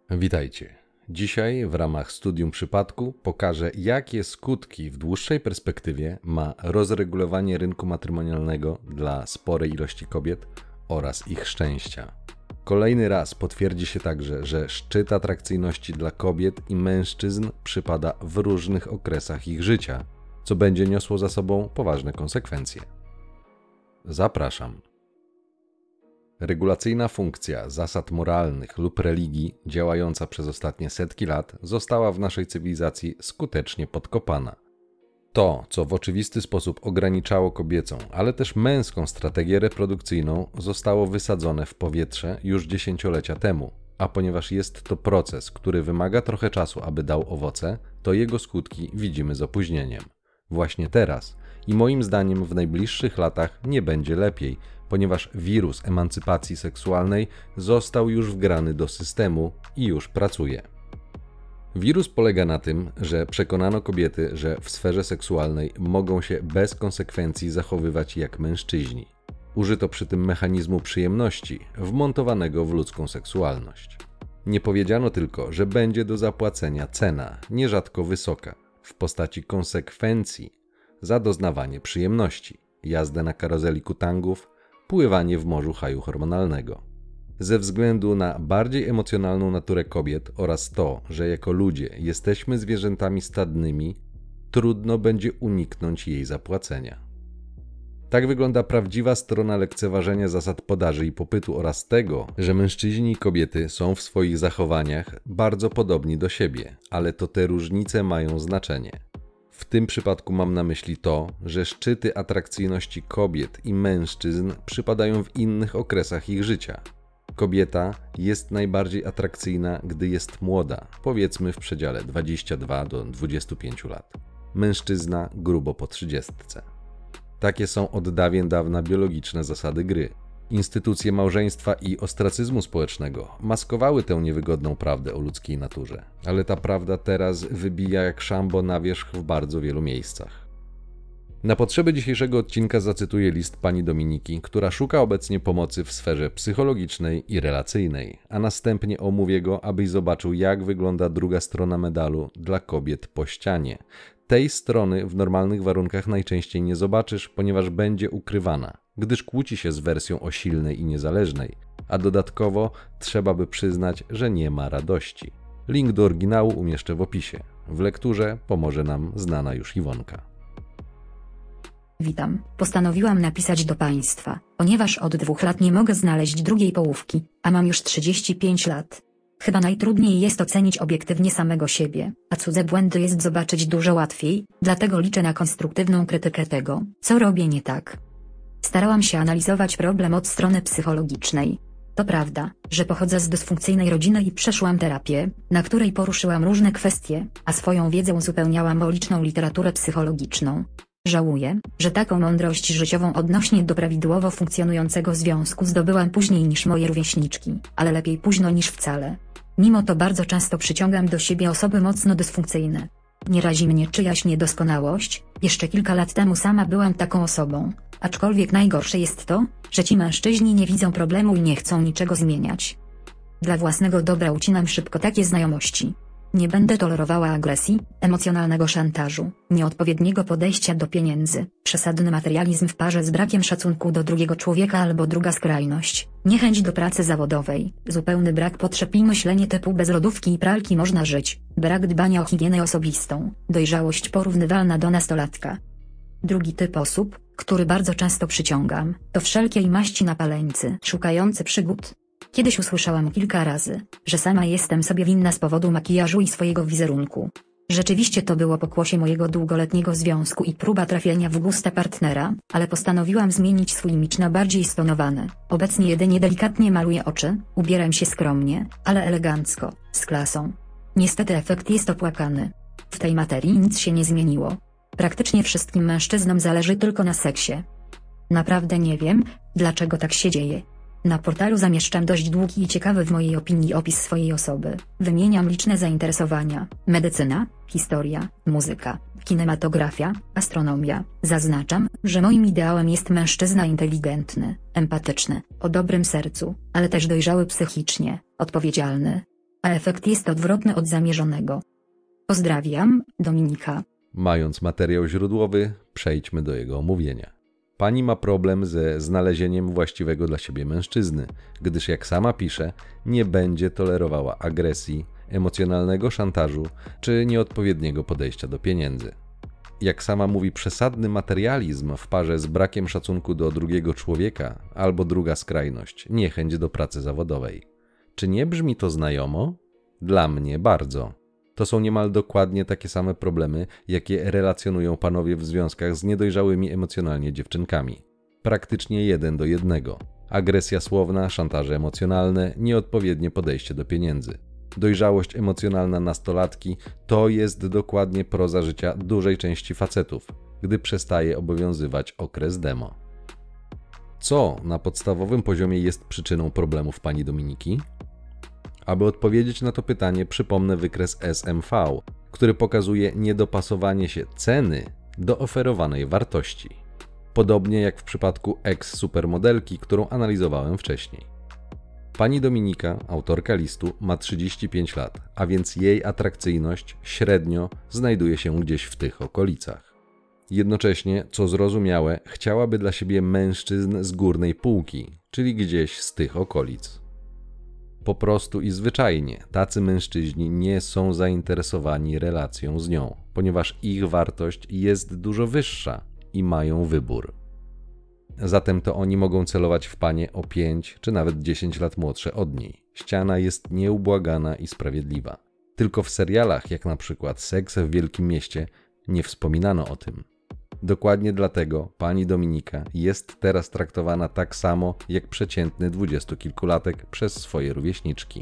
Witajcie. Dzisiaj w ramach studium przypadku pokażę, jakie skutki w dłuższej perspektywie ma rozregulowanie rynku matrymonialnego dla sporej ilości kobiet oraz ich szczęścia. Kolejny raz potwierdzi się także, że szczyt atrakcyjności dla kobiet i mężczyzn przypada w różnych okresach ich życia, co będzie niosło za sobą poważne konsekwencje. Zapraszam. Regulacyjna funkcja zasad moralnych lub religii, działająca przez ostatnie setki lat, została w naszej cywilizacji skutecznie podkopana. To, co w oczywisty sposób ograniczało kobiecą, ale też męską strategię reprodukcyjną, zostało wysadzone w powietrze już dziesięciolecia temu, a ponieważ jest to proces, który wymaga trochę czasu, aby dał owoce, to jego skutki widzimy z opóźnieniem. Właśnie teraz i moim zdaniem w najbliższych latach nie będzie lepiej, ponieważ wirus emancypacji seksualnej został już wgrany do systemu i już pracuje. Wirus polega na tym, że przekonano kobiety, że w sferze seksualnej mogą się bez konsekwencji zachowywać jak mężczyźni. Użyto przy tym mechanizmu przyjemności wmontowanego w ludzką seksualność. Nie powiedziano tylko, że będzie do zapłacenia cena, nierzadko wysoka, w postaci konsekwencji za doznawanie przyjemności, jazdę na karuzeli kutangów, pływanie w morzu haju hormonalnego. Ze względu na bardziej emocjonalną naturę kobiet oraz to, że jako ludzie jesteśmy zwierzętami stadnymi, trudno będzie uniknąć jej zapłacenia. Tak wygląda prawdziwa strona lekceważenia zasad podaży i popytu oraz tego, że mężczyźni i kobiety są w swoich zachowaniach bardzo podobni do siebie, ale to te różnice mają znaczenie. W tym przypadku mam na myśli to, że szczyty atrakcyjności kobiet i mężczyzn przypadają w innych okresach ich życia. Kobieta jest najbardziej atrakcyjna, gdy jest młoda, powiedzmy w przedziale 22 do 25 lat. Mężczyzna grubo po 30. Takie są od dawien dawna biologiczne zasady gry. Instytucje małżeństwa i ostracyzmu społecznego maskowały tę niewygodną prawdę o ludzkiej naturze, ale ta prawda teraz wybija jak szambo na wierzch w bardzo wielu miejscach. Na potrzeby dzisiejszego odcinka zacytuję list pani Dominiki, która szuka obecnie pomocy w sferze psychologicznej i relacyjnej, a następnie omówię go, abyś zobaczył, jak wygląda druga strona medalu dla kobiet po ścianie. Tej strony w normalnych warunkach najczęściej nie zobaczysz, ponieważ będzie ukrywana, gdyż kłóci się z wersją o silnej i niezależnej, a dodatkowo trzeba by przyznać, że nie ma radości. Link do oryginału umieszczę w opisie. W lekturze pomoże nam znana już Iwonka. Witam. Postanowiłam napisać do Państwa, ponieważ od 2 lat nie mogę znaleźć drugiej połówki, a mam już 35 lat. Chyba najtrudniej jest ocenić obiektywnie samego siebie, a cudze błędy jest zobaczyć dużo łatwiej, dlatego liczę na konstruktywną krytykę tego, co robię nie tak. Starałam się analizować problem od strony psychologicznej. To prawda, że pochodzę z dysfunkcyjnej rodziny i przeszłam terapię, na której poruszyłam różne kwestie, a swoją wiedzę uzupełniałam o liczną literaturę psychologiczną. Żałuję, że taką mądrość życiową odnośnie do prawidłowo funkcjonującego związku zdobyłam później niż moje rówieśniczki, ale lepiej późno niż wcale. Mimo to bardzo często przyciągam do siebie osoby mocno dysfunkcyjne. Nie razi mnie czyjaś niedoskonałość, jeszcze kilka lat temu sama byłam taką osobą, aczkolwiek najgorsze jest to, że ci mężczyźni nie widzą problemu i nie chcą niczego zmieniać. Dla własnego dobra ucinam szybko takie znajomości. Nie będę tolerowała agresji, emocjonalnego szantażu, nieodpowiedniego podejścia do pieniędzy, przesadny materializm w parze z brakiem szacunku do drugiego człowieka albo druga skrajność, niechęć do pracy zawodowej, zupełny brak potrzeb i myślenie typu bez lodówki i pralki można żyć, brak dbania o higienę osobistą, dojrzałość porównywalna do nastolatka. Drugi typ osób, który bardzo często przyciągam, to wszelkiej maści napaleńcy szukający przygód. Kiedyś usłyszałam kilka razy, że sama jestem sobie winna z powodu makijażu i swojego wizerunku. Rzeczywiście to było pokłosie mojego długoletniego związku i próba trafienia w gusta partnera, ale postanowiłam zmienić swój imidż na bardziej stonowany. Obecnie jedynie delikatnie maluję oczy, ubieram się skromnie, ale elegancko, z klasą. Niestety efekt jest opłakany. W tej materii nic się nie zmieniło. Praktycznie wszystkim mężczyznom zależy tylko na seksie. Naprawdę nie wiem, dlaczego tak się dzieje. Na portalu zamieszczam dość długi i ciekawy w mojej opinii opis swojej osoby. Wymieniam liczne zainteresowania: medycyna, historia, muzyka, kinematografia, astronomia. Zaznaczam, że moim ideałem jest mężczyzna inteligentny, empatyczny, o dobrym sercu, ale też dojrzały psychicznie, odpowiedzialny. a efekt jest odwrotny od zamierzonego. Pozdrawiam, Dominika. Mając materiał źródłowy, przejdźmy do jego omówienia. Pani ma problem ze znalezieniem właściwego dla siebie mężczyzny, gdyż jak sama pisze, nie będzie tolerowała agresji, emocjonalnego szantażu czy nieodpowiedniego podejścia do pieniędzy. Jak sama mówi, przesadny materializm w parze z brakiem szacunku do drugiego człowieka albo druga skrajność, niechęć do pracy zawodowej. Czy nie brzmi to znajomo? Dla mnie bardzo. To są niemal dokładnie takie same problemy, jakie relacjonują panowie w związkach z niedojrzałymi emocjonalnie dziewczynkami. Praktycznie 1 do 1. Agresja słowna, szantaże emocjonalne, nieodpowiednie podejście do pieniędzy. Dojrzałość emocjonalna nastolatki to jest dokładnie proza życia dużej części facetów, gdy przestaje obowiązywać okres demo. Co na podstawowym poziomie jest przyczyną problemów pani Dominiki? Aby odpowiedzieć na to pytanie, przypomnę wykres SMV, który pokazuje niedopasowanie się ceny do oferowanej wartości. Podobnie jak w przypadku ex-supermodelki, którą analizowałem wcześniej. Pani Dominika, autorka listu, ma 35 lat, a więc jej atrakcyjność średnio znajduje się gdzieś w tych okolicach. Jednocześnie, co zrozumiałe, chciałaby dla siebie mężczyzn z górnej półki, czyli gdzieś z tych okolic. Po prostu i zwyczajnie tacy mężczyźni nie są zainteresowani relacją z nią, ponieważ ich wartość jest dużo wyższa i mają wybór. Zatem to oni mogą celować w panie o 5 czy nawet 10 lat młodsze od niej. Ściana jest nieubłagana i sprawiedliwa. Tylko w serialach, jak na przykład Seks w Wielkim Mieście, nie wspominano o tym. Dokładnie dlatego pani Dominika jest teraz traktowana tak samo jak przeciętny 20-kilkulatek przez swoje rówieśniczki.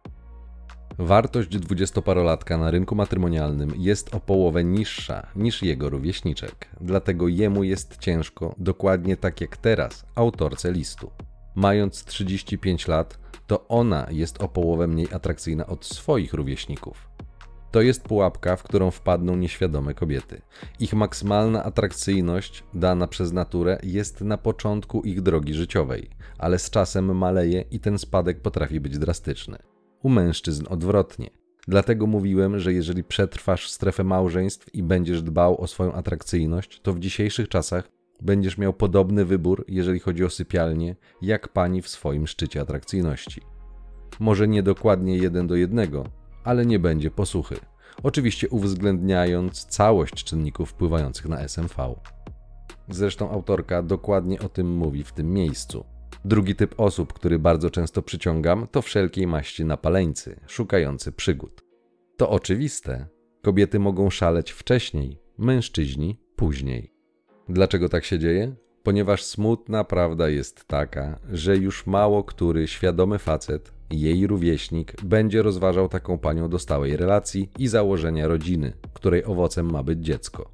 Wartość 20-parolatka na rynku matrymonialnym jest o połowę niższa niż jego rówieśniczek, dlatego jemu jest ciężko, dokładnie tak jak teraz, autorce listu. Mając 35 lat, to ona jest o połowę mniej atrakcyjna od swoich rówieśników. To jest pułapka, w którą wpadną nieświadome kobiety. Ich maksymalna atrakcyjność, dana przez naturę, jest na początku ich drogi życiowej, ale z czasem maleje i ten spadek potrafi być drastyczny. U mężczyzn odwrotnie. Dlatego mówiłem, że jeżeli przetrwasz strefę małżeństw i będziesz dbał o swoją atrakcyjność, to w dzisiejszych czasach będziesz miał podobny wybór, jeżeli chodzi o sypialnię, jak pani w swoim szczycie atrakcyjności. Może nie dokładnie 1 do 1, ale nie będzie posłuchy. Oczywiście uwzględniając całość czynników wpływających na SMV. Zresztą autorka dokładnie o tym mówi w tym miejscu. Drugi typ osób, który bardzo często przyciągam, to wszelkiej maści napaleńcy, szukający przygód. To oczywiste. Kobiety mogą szaleć wcześniej, mężczyźni później. Dlaczego tak się dzieje? Ponieważ smutna prawda jest taka, że już mało który świadomy facet, jej rówieśnik, będzie rozważał taką panią do stałej relacji i założenia rodziny, której owocem ma być dziecko.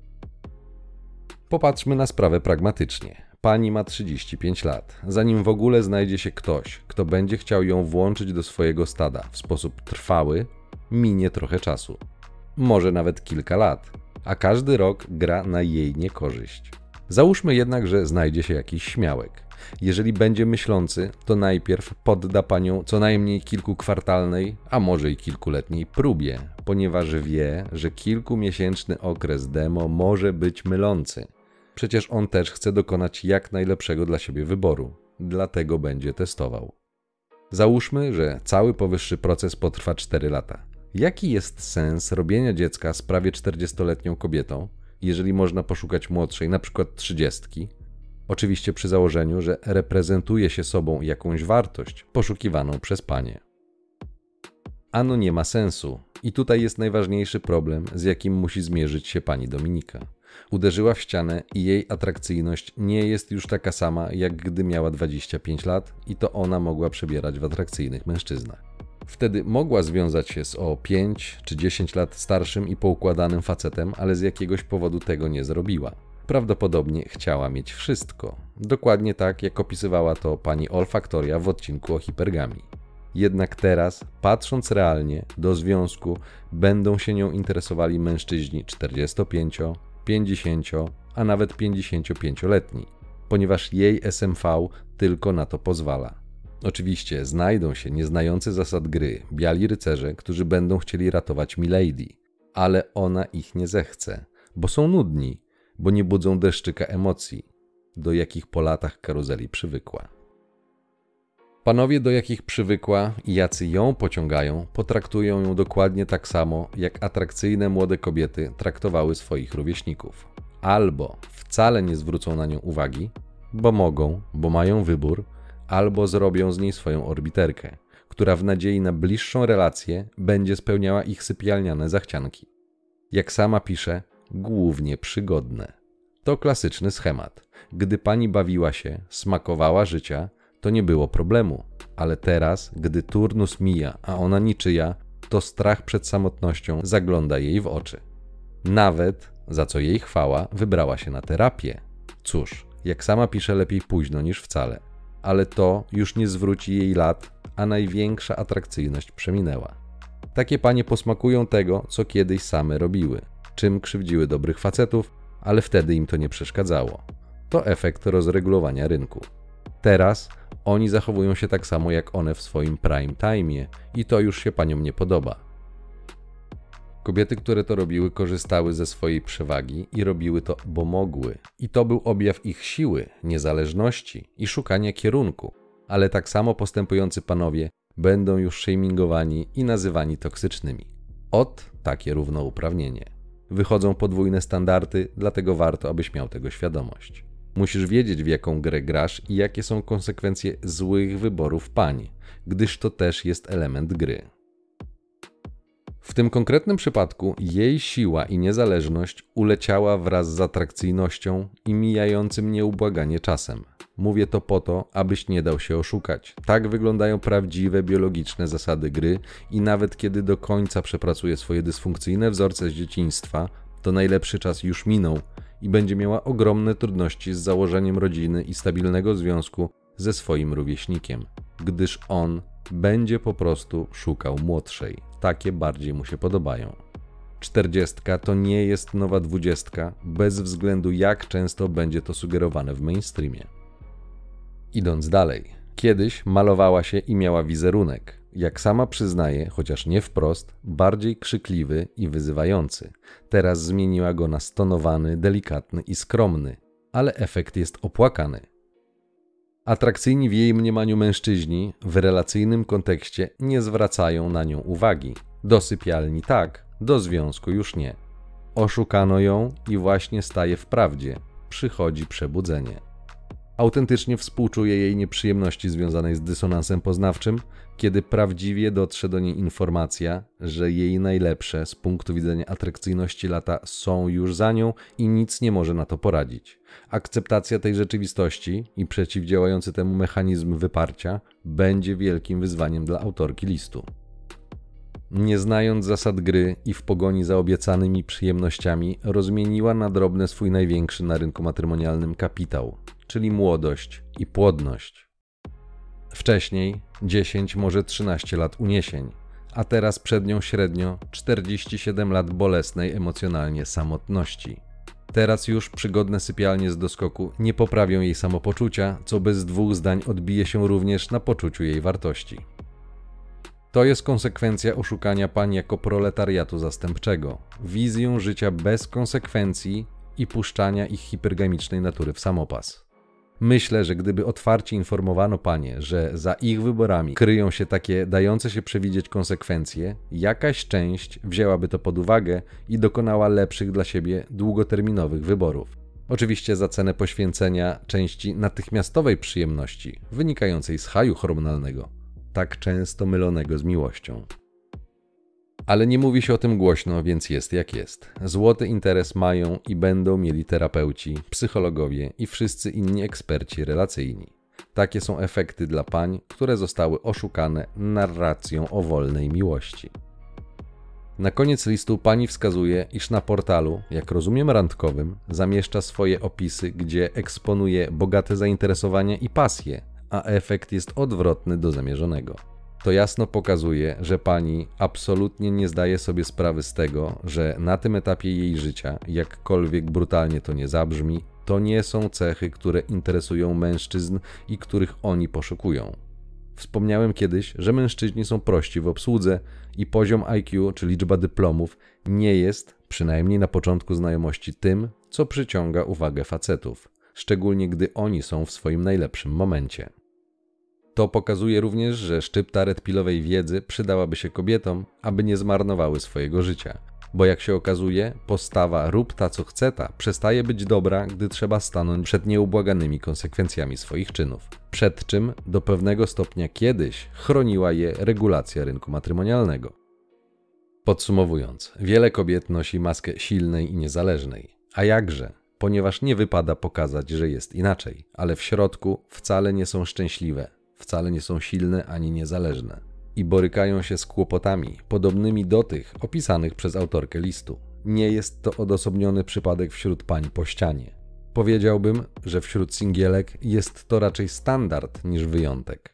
Popatrzmy na sprawę pragmatycznie. Pani ma 35 lat. Zanim w ogóle znajdzie się ktoś, kto będzie chciał ją włączyć do swojego stada w sposób trwały, minie trochę czasu. Może nawet kilka lat, a każdy rok gra na jej niekorzyść. Załóżmy jednak, że znajdzie się jakiś śmiałek. Jeżeli będzie myślący, to najpierw podda panią co najmniej kilkukwartalnej, a może i kilkuletniej próbie, ponieważ wie, że kilkumiesięczny okres demo może być mylący. Przecież on też chce dokonać jak najlepszego dla siebie wyboru, dlatego będzie testował. Załóżmy, że cały powyższy proces potrwa 4 lata. Jaki jest sens robienia dziecka z prawie 40-letnią kobietą, jeżeli można poszukać młodszej, na przykład 30? Oczywiście przy założeniu, że reprezentuje się sobą jakąś wartość poszukiwaną przez panie. Ano nie ma sensu. I tutaj jest najważniejszy problem, z jakim musi zmierzyć się pani Dominika. Uderzyła w ścianę i jej atrakcyjność nie jest już taka sama, jak gdy miała 25 lat i to ona mogła przebierać w atrakcyjnych mężczyznach. Wtedy mogła związać się z o 5 czy 10 lat starszym i poukładanym facetem, ale z jakiegoś powodu tego nie zrobiła. Prawdopodobnie chciała mieć wszystko. Dokładnie tak, jak opisywała to pani olfaktoria w odcinku o hipergamii. Jednak teraz, patrząc realnie, do związku będą się nią interesowali mężczyźni 45, 50, a nawet 55-letni, ponieważ jej SMV tylko na to pozwala. Oczywiście znajdą się nieznający zasad gry biali rycerze, którzy będą chcieli ratować Milady, ale ona ich nie zechce, bo są nudni, bo nie budzą deszczyka emocji, do jakich po latach karuzeli przywykła. Panowie, do jakich przywykła i jacy ją pociągają, potraktują ją dokładnie tak samo, jak atrakcyjne młode kobiety traktowały swoich rówieśników. Albo wcale nie zwrócą na nią uwagi, bo mogą, bo mają wybór, albo zrobią z niej swoją orbiterkę, która w nadziei na bliższą relację będzie spełniała ich sypialniane zachcianki. Jak sama pisze, głównie przygodne. To klasyczny schemat. Gdy pani bawiła się, smakowała życia, to nie było problemu, ale teraz, gdy turnus mija, a ona niczyja, to strach przed samotnością zagląda jej w oczy. Nawet, za co jej chwała, wybrała się na terapię. Cóż, jak sama pisze, lepiej późno niż wcale. Ale to już nie zwróci jej lat, a największa atrakcyjność przeminęła. Takie panie posmakują tego, co kiedyś same robiły, czym krzywdziły dobrych facetów, ale wtedy im to nie przeszkadzało. To efekt rozregulowania rynku. Teraz oni zachowują się tak samo jak one w swoim prime time'ie i to już się paniom nie podoba. Kobiety, które to robiły, korzystały ze swojej przewagi i robiły to, bo mogły. I to był objaw ich siły, niezależności i szukania kierunku. Ale tak samo postępujący panowie będą już shamingowani i nazywani toksycznymi. Takie równouprawnienie. Wychodzą podwójne standardy, dlatego warto, abyś miał tego świadomość. Musisz wiedzieć, w jaką grę grasz i jakie są konsekwencje złych wyborów pań, gdyż to też jest element gry. W tym konkretnym przypadku jej siła i niezależność uleciała wraz z atrakcyjnością i mijającym nieubłaganie czasem. Mówię to po to, abyś nie dał się oszukać. Tak wyglądają prawdziwe biologiczne zasady gry i nawet kiedy do końca przepracuje swoje dysfunkcyjne wzorce z dzieciństwa, to najlepszy czas już minął i będzie miała ogromne trudności z założeniem rodziny i stabilnego związku ze swoim rówieśnikiem, gdyż on będzie po prostu szukał młodszej. Takie bardziej mu się podobają. 40 to nie jest nowa 20, bez względu jak często będzie to sugerowane w mainstreamie. Idąc dalej, kiedyś malowała się i miała wizerunek, jak sama przyznaje, chociaż nie wprost, bardziej krzykliwy i wyzywający. Teraz zmieniła go na stonowany, delikatny i skromny, ale efekt jest opłakany. Atrakcyjni w jej mniemaniu mężczyźni w relacyjnym kontekście nie zwracają na nią uwagi. Do sypialni tak, do związku już nie. Oszukano ją i właśnie staje w prawdzie. Przychodzi przebudzenie. Autentycznie współczuje jej nieprzyjemności związanej z dysonansem poznawczym, kiedy prawdziwie dotrze do niej informacja, że jej najlepsze z punktu widzenia atrakcyjności lata są już za nią i nic nie może na to poradzić. Akceptacja tej rzeczywistości i przeciwdziałający temu mechanizm wyparcia będzie wielkim wyzwaniem dla autorki listu. Nie znając zasad gry i w pogoni za obiecanymi przyjemnościami, rozmieniła na drobne swój największy na rynku matrymonialnym kapitał, czyli młodość i płodność. Wcześniej 10, może 13 lat uniesień, a teraz przed nią średnio 47 lat bolesnej emocjonalnie samotności. Teraz już przygodne sypialnie z doskoku nie poprawią jej samopoczucia, co bez dwóch zdań odbije się również na poczuciu jej wartości. To jest konsekwencja oszukania pań jako proletariatu zastępczego, wizją życia bez konsekwencji i puszczania ich hipergamicznej natury w samopas. Myślę, że gdyby otwarcie informowano panie, że za ich wyborami kryją się takie dające się przewidzieć konsekwencje, jakaś część wzięłaby to pod uwagę i dokonała lepszych dla siebie długoterminowych wyborów. Oczywiście za cenę poświęcenia części natychmiastowej przyjemności wynikającej z haju hormonalnego, tak często mylonego z miłością. Ale nie mówi się o tym głośno, więc jest jak jest. Złoty interes mają i będą mieli terapeuci, psychologowie i wszyscy inni eksperci relacyjni. Takie są efekty dla pań, które zostały oszukane narracją o wolnej miłości. Na koniec listu pani wskazuje, iż na portalu, jak rozumiem randkowym, zamieszcza swoje opisy, gdzie eksponuje bogate zainteresowania i pasje, a efekt jest odwrotny do zamierzonego. To jasno pokazuje, że pani absolutnie nie zdaje sobie sprawy z tego, że na tym etapie jej życia, jakkolwiek brutalnie to nie zabrzmi, to nie są cechy, które interesują mężczyzn i których oni poszukują. Wspomniałem kiedyś, że mężczyźni są prości w obsłudze i poziom IQ, czy liczba dyplomów, nie jest, przynajmniej na początku znajomości, tym, co przyciąga uwagę facetów, szczególnie gdy oni są w swoim najlepszym momencie. To pokazuje również, że szczypta redpilowej wiedzy przydałaby się kobietom, aby nie zmarnowały swojego życia. Bo jak się okazuje, postawa rób ta co chce ta przestaje być dobra, gdy trzeba stanąć przed nieubłaganymi konsekwencjami swoich czynów. Przed czym do pewnego stopnia kiedyś chroniła je regulacja rynku matrymonialnego. Podsumowując, wiele kobiet nosi maskę silnej i niezależnej. A jakże? Ponieważ nie wypada pokazać, że jest inaczej, ale w środku wcale nie są szczęśliwe, wcale nie są silne ani niezależne. I borykają się z kłopotami podobnymi do tych opisanych przez autorkę listu. Nie jest to odosobniony przypadek wśród pań po ścianie. Powiedziałbym, że wśród singielek jest to raczej standard niż wyjątek.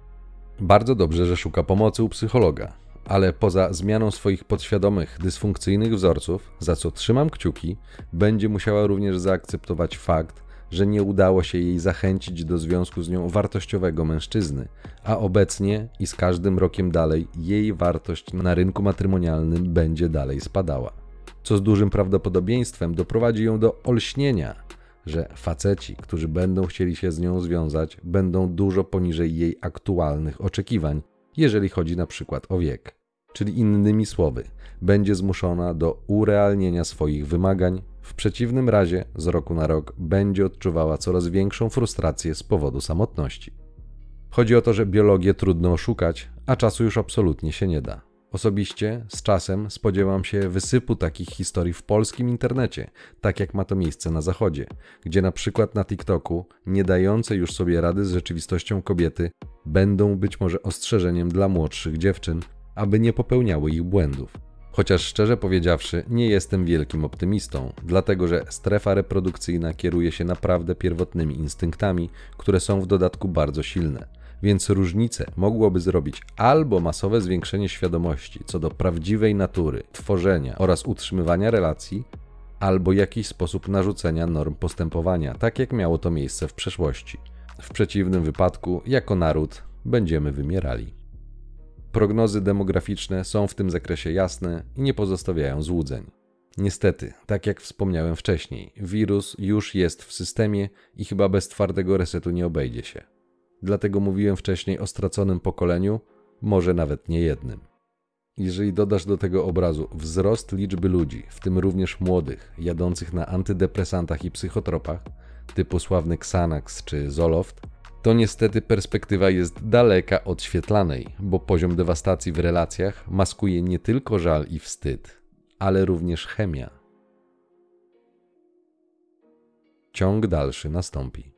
Bardzo dobrze, że szuka pomocy u psychologa, ale poza zmianą swoich podświadomych, dysfunkcyjnych wzorców, za co trzymam kciuki, będzie musiała również zaakceptować fakt, że nie udało się jej zachęcić do związku z nią wartościowego mężczyzny, a obecnie i z każdym rokiem dalej jej wartość na rynku matrymonialnym będzie dalej spadała. Co z dużym prawdopodobieństwem doprowadzi ją do olśnienia, że faceci, którzy będą chcieli się z nią związać, będą dużo poniżej jej aktualnych oczekiwań, jeżeli chodzi na przykład o wiek. Czyli innymi słowy, będzie zmuszona do urealnienia swoich wymagań, w przeciwnym razie z roku na rok będzie odczuwała coraz większą frustrację z powodu samotności. Chodzi o to, że biologię trudno oszukać, a czasu już absolutnie się nie da. Osobiście z czasem spodziewam się wysypu takich historii w polskim internecie, tak jak ma to miejsce na zachodzie, gdzie na przykład na TikToku nie dające już sobie rady z rzeczywistością kobiety będą być może ostrzeżeniem dla młodszych dziewczyn, aby nie popełniały ich błędów. Chociaż szczerze powiedziawszy, nie jestem wielkim optymistą, dlatego że strefa reprodukcyjna kieruje się naprawdę pierwotnymi instynktami, które są w dodatku bardzo silne, więc różnicę mogłoby zrobić albo masowe zwiększenie świadomości co do prawdziwej natury, tworzenia oraz utrzymywania relacji, albo jakiś sposób narzucenia norm postępowania, tak jak miało to miejsce w przeszłości. W przeciwnym wypadku, jako naród, będziemy wymierali. Prognozy demograficzne są w tym zakresie jasne i nie pozostawiają złudzeń. Niestety, tak jak wspomniałem wcześniej, wirus już jest w systemie i chyba bez twardego resetu nie obejdzie się. Dlatego mówiłem wcześniej o straconym pokoleniu, może nawet nie jednym. Jeżeli dodasz do tego obrazu wzrost liczby ludzi, w tym również młodych, jadących na antydepresantach i psychotropach, typu sławny Xanax czy Zoloft, to niestety perspektywa jest daleka od świetlanej, bo poziom dewastacji w relacjach maskuje nie tylko żal i wstyd, ale również chemia. Ciąg dalszy nastąpi.